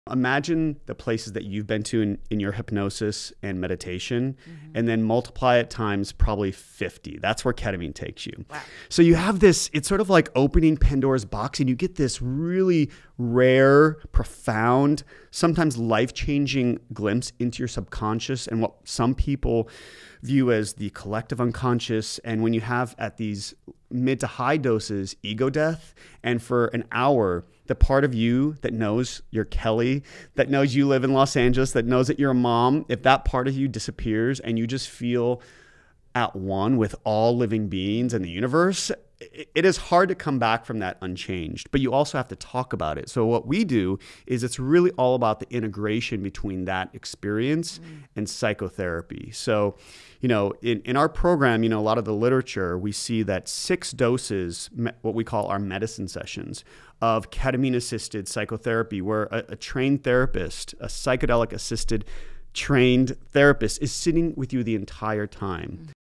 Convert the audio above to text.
Imagine the places that you've been to in your hypnosis and meditation, and then multiply it times probably 50. That's where ketamine takes you. Wow. So you have this, it's sort of like opening Pandora's box, and you get this really rare, profound, sometimes life-changing glimpse into your subconscious and what some people view as the collective unconscious. And when you have at these mid to high doses, ego death, and for an hour, the part of you that knows you're Kelly, that knows you live in Los Angeles, that knows that you're a mom, if that part of you disappears and you just feel at one with all living beings in the universe, it is hard to come back from that unchanged, but you also have to talk about it. So what we do is it's really all about the integration between that experience and psychotherapy. So, you know, in our program, you know, a lot of the literature, we see that 6 doses, what we call our medicine sessions of ketamine-assisted psychotherapy, where a trained therapist, a psychedelic-assisted trained therapist is sitting with you the entire time.